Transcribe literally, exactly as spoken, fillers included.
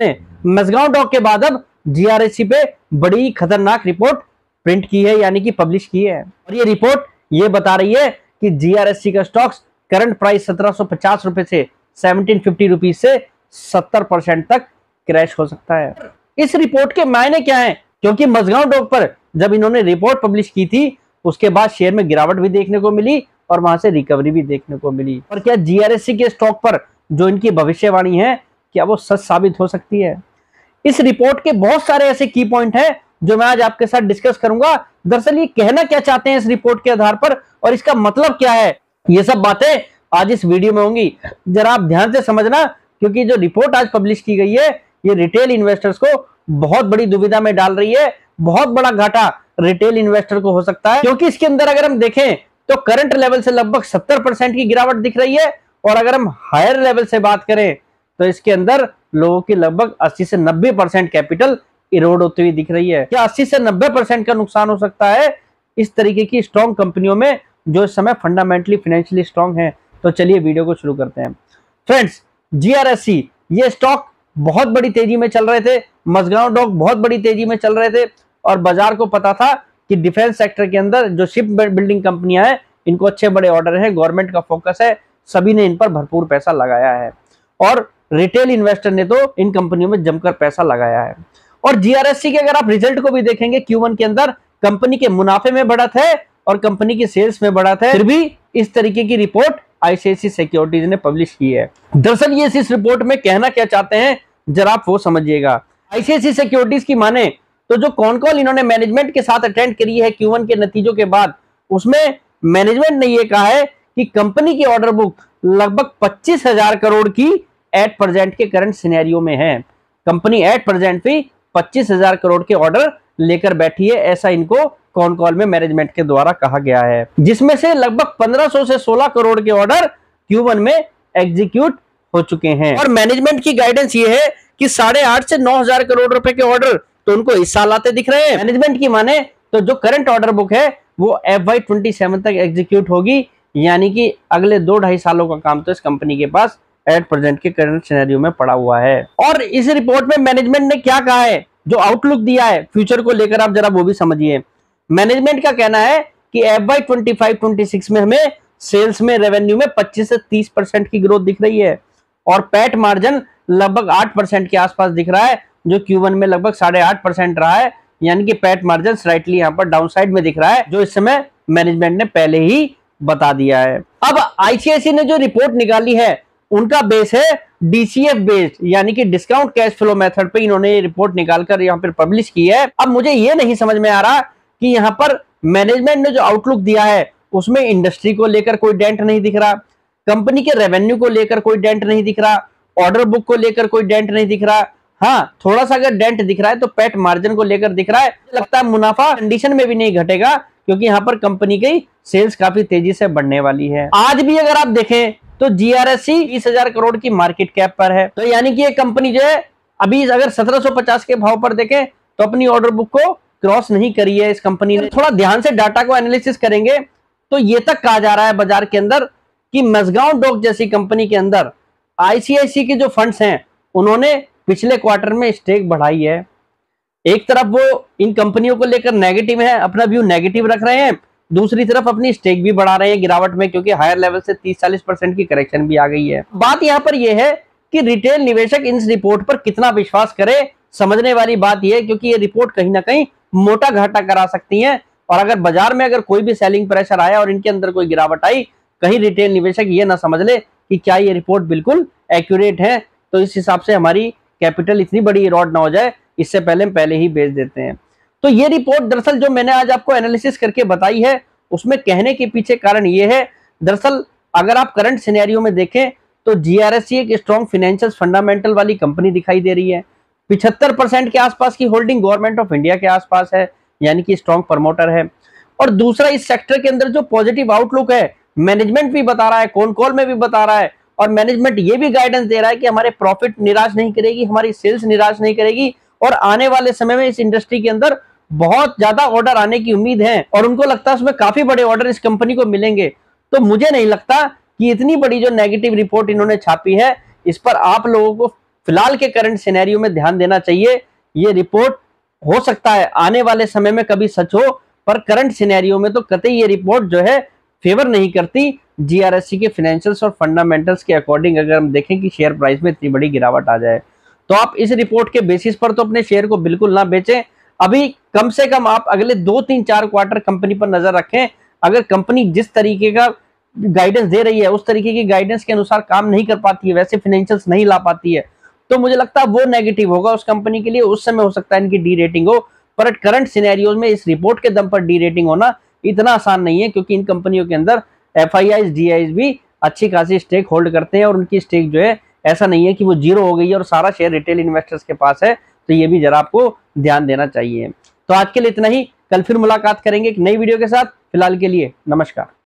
Mazagaon dock के बाद अब जीआरएससी पे बड़ी खतरनाक रिपोर्ट प्रिंट की है, यानी कि पब्लिश की है। और ये रिपोर्ट ये बता रही है कि जीआरएससी का स्टॉक्स करंट प्राइस सत्रह सौ पचास रुपए से सत्रह सौ पचास रुपीस से सत्तर परसेंट तक क्रैश हो सकता है। इस रिपोर्ट के मायने क्या हैं? क्योंकि मजगांव डॉक पर जब इन्होंने रिपोर्ट पब्लिश की थी उसके बाद शेयर में गिरावट भी देखने को मिली और वहां से रिकवरी भी देखने को मिली। और क्या जीआरएससी के स्टॉक पर जो इनकी भविष्यवाणी है क्या वो सच साबित हो सकती है? इस रिपोर्ट के बहुत सारे ऐसे की पॉइंट हैं जो मैं आज आपके साथ डिस्कस करूंगा। दरअसल ये कहना क्या चाहते हैं इस रिपोर्ट के आधार पर और इसका मतलब क्या है, ये सब बातें आज इस वीडियो में होंगी। जरा आप ध्यान से समझना, क्योंकि जो रिपोर्ट आज पब्लिश की गई है ये रिटेल इन्वेस्टर्स को बहुत बड़ी दुविधा में डाल रही है। बहुत बड़ा घाटा रिटेल इन्वेस्टर को हो सकता है, क्योंकि इसके अंदर अगर हम देखें तो करंट लेवल से लगभग सत्तर परसेंट की गिरावट दिख रही है और अगर हम हायर लेवल से बात करें तो इसके अंदर लोगों की लगभग अस्सी से नब्बे परसेंट कैपिटल इरोड होती हुई दिख रही है। क्या अस्सी से नब्बे परसेंट का नुकसान हो सकता है इस तरीके की स्ट्रॉन्ग कंपनियों में जो इस समय फंडामेंटली फाइनेंशियली स्ट्रॉन्ग है? तो चलिए वीडियो को शुरू करते हैं। फ्रेंड्स, जीआरएससी ये स्टॉक बहुत बड़ी तेजी में चल रहे थे, मजगांव डॉक बहुत बड़ी तेजी में चल रहे थे और बाजार को पता था कि डिफेंस सेक्टर के अंदर जो शिप बिल्डिंग कंपनियां हैं इनको अच्छे बड़े ऑर्डर हैं, गवर्नमेंट का फोकस है, सभी ने इन पर भरपूर पैसा लगाया है और रिटेल इन्वेस्टर ने तो इन कंपनियों में जमकर पैसा लगाया है। और जीआरएससी के अगर आप रिजल्ट को भी देखेंगे क्यू वन के अंदर कंपनी के मुनाफे में बढ़त है और कंपनी की सेल्स में बढ़त है, फिर भी इस तरीके की रिपोर्ट आईसीआईसीआई सिक्योरिटीज ने पब्लिश की है। दरअसल ये इस रिपोर्ट में कहना क्या चाहते हैं जरा आप वो समझिएगा। आईसीआईसीआई सिक्योरिटीज की माने तो जो कॉन कॉल इन्होंने मैनेजमेंट के साथ अटेंड करी है क्यू वन के नतीजों के बाद, उसमें मैनेजमेंट ने ये कहा है कि कंपनी की ऑर्डर बुक लगभग पच्चीस हजार करोड़ की एट प्रेजेंट के करंट सिनेरियो में है। कंपनी एट प्रेजेंट भी पच्चीस हजार करोड़ के ऑर्डर लेकर बैठी है, ऐसा इनको कॉन कॉल में मैनेजमेंट के द्वारा कहा गया है, जिसमें से लगभग पंद्रह सौ से सोलह करोड़ के ऑर्डर क्यू वन में एग्जीक्यूट हो चुके हैं। और मैनेजमेंट की गाइडेंस ये है कि साढ़े आठ से नौ हजार करोड़ रुपए के ऑर्डर तो उनको इस साल आते दिख रहे हैं। मैनेजमेंट की माने तो जो करंट ऑर्डर बुक है वो एफ वाई ट्वेंटी सेवन तक एग्जीक्यूट होगी, यानी कि अगले दो ढाई सालों का काम तो इस कंपनी के पास एट प्रेजेंट के करंट सिनेरियो में पड़ा हुआ है। और इस रिपोर्ट में मैनेजमेंट ने क्या कहा है, जो आउटलुक दिया है फ्यूचर को लेकर, आप जरा वो भी समझिए। मैनेजमेंट का कहना है कि F Y twenty five twenty six में हमें सेल्स में, रेवेन्यू में पच्चीस से तीस परसेंट की ग्रोथ दिख रही है और पैट मार्जिन लगभग आठ परसेंट के आसपास दिख रहा है, जो क्यू वन में लगभग साढ़े आठ परसेंट रहा है, यानी कि पैट मार्जिन स्लाइटली यहाँ पर डाउन साइड में दिख रहा है, जो इस समय मैनेजमेंट ने पहले ही बता दिया है। अब आईसीआईसीआई ने जो रिपोर्ट निकाली है उनका बेस है डीसीएफ बेस्ड, यानी कि डिस्काउंट कैश फ्लो मेथड पे इन्होंने ये रिपोर्ट निकालकर यहाँ पर पब्लिश की है। अब मुझे ये नहीं समझ में आ रहा कि यहाँ पर मैनेजमेंट ने जो आउटलुक दिया है उसमें इंडस्ट्री को लेकर कोई डेंट नहीं दिख रहा, कंपनी के रेवेन्यू को लेकर कोई डेंट नहीं दिख रहा, ऑर्डर बुक को लेकर कोई डेंट नहीं दिख रहा। हाँ, थोड़ा सा अगर डेंट दिख रहा है तो पैट मार्जिन को लेकर दिख रहा है। लगता है मुनाफा कंडीशन में भी नहीं घटेगा, क्योंकि यहाँ पर कंपनी की सेल्स काफी तेजी से बढ़ने वाली है। आज भी अगर आप देखें तो जीआरएससी बीस हजार करोड़ की मार्केट कैप पर है, तो यानी कि ये कंपनी जो है अभी अगर सत्रह सौ पचास के भाव पर देखें तो अपनी ऑर्डर बुक को क्रॉस नहीं करी है इस कंपनी ने। थोड़ा ध्यान से डाटा को एनालिसिस करेंगे तो ये तक कहा जा रहा है बाजार के अंदर कि मजगांव डॉक जैसी कंपनी के अंदर आईसीआईसीआई के जो फंड्स हैं उन्होंने पिछले क्वार्टर में स्टेक बढ़ाई है। एक तरफ वो इन कंपनियों को लेकर नेगेटिव है, अपना व्यू नेगेटिव रख रहे हैं, दूसरी तरफ अपनी स्टेक भी बढ़ा रहे हैं गिरावट में, क्योंकि हायर लेवल से तीस चालीस परसेंट की करेक्शन भी आ गई है। बात यहाँ पर यह है कि रिटेल निवेशक इन रिपोर्ट पर कितना विश्वास करे, समझने वाली बात यह है, क्योंकि ये रिपोर्ट कहीं ना कहीं मोटा घाटा करा सकती है और अगर बाजार में अगर कोई भी सेलिंग प्रेशर आया और इनके अंदर कोई गिरावट आई, कहीं रिटेल निवेशक ये ना समझ ले कि क्या ये रिपोर्ट बिल्कुल एक्यूरेट है, तो इस हिसाब से हमारी कैपिटल इतनी बड़ी इरोड ना हो जाए, इससे पहले हम पहले ही बेच देते हैं। तो ये रिपोर्ट दरअसल जो मैंने आज आपको एनालिसिस करके बताई है उसमें कहने के पीछे कारण ये है, दरअसल अगर आप करंट सिनेरियो में देखें तो जीआरएससी एक स्ट्रॉन्ग फाइनेंशियल फंडामेंटल वाली कंपनी दिखाई दे रही है। पिछहत्तर परसेंट के आसपास की होल्डिंग गवर्नमेंट ऑफ इंडिया के आसपास है, यानी कि स्ट्रॉन्ग प्रमोटर है। और दूसरा, इस सेक्टर के अंदर जो पॉजिटिव आउटलुक है मैनेजमेंट भी बता रहा है, कॉन कॉल में भी बता रहा है, और मैनेजमेंट ये भी गाइडेंस दे रहा है कि हमारे प्रॉफिट निराश नहीं करेगी, हमारी सेल्स निराश नहीं करेगी और आने वाले समय में इस इंडस्ट्री के अंदर बहुत ज्यादा ऑर्डर आने की उम्मीद है और उनको लगता है उसमें काफी बड़े ऑर्डर इस कंपनी को मिलेंगे। तो मुझे नहीं लगता कि इतनी बड़ी जो नेगेटिव रिपोर्ट इन्होंने छापी है इस पर आप लोगों को फिलहाल के करंट सिनेरियो में ध्यान देना चाहिए। ये रिपोर्ट हो सकता है आने वाले समय में कभी सच हो, पर करंट सिनेरियो में तो कतई ये रिपोर्ट जो है फेवर नहीं करती जीआरएससी के फाइनेंशियल्स और फंडामेंटल्स के अकॉर्डिंग। अगर हम देखें कि शेयर प्राइस में इतनी बड़ी गिरावट आ जाए, तो आप इस रिपोर्ट के बेसिस पर तो अपने शेयर को बिल्कुल ना बेचें। अभी कम से कम आप अगले दो तीन चार क्वार्टर कंपनी पर नजर रखें। अगर कंपनी जिस तरीके का गाइडेंस दे रही है उस तरीके की गाइडेंस के अनुसार काम नहीं कर पाती है, वैसे फाइनेंशियल्स नहीं ला पाती है, तो मुझे लगता है वो नेगेटिव होगा उस कंपनी के लिए। उस समय हो सकता है इनकी डी रेटिंग हो, पर करंट सिनेरियोज में इस रिपोर्ट के दम पर डी रेटिंग होना इतना आसान नहीं है, क्योंकि इन कंपनियों के अंदर F I I D I भी अच्छी खासी स्टेक होल्ड करते हैं और उनकी स्टेक जो है ऐसा नहीं है कि वो जीरो हो गई है और सारा शेयर रिटेल इन्वेस्टर्स के पास है। तो ये भी जरा आपको ध्यान देना चाहिए। तो आज के लिए इतना ही, कल फिर मुलाकात करेंगे एक नई वीडियो के साथ। फिलहाल के लिए नमस्कार।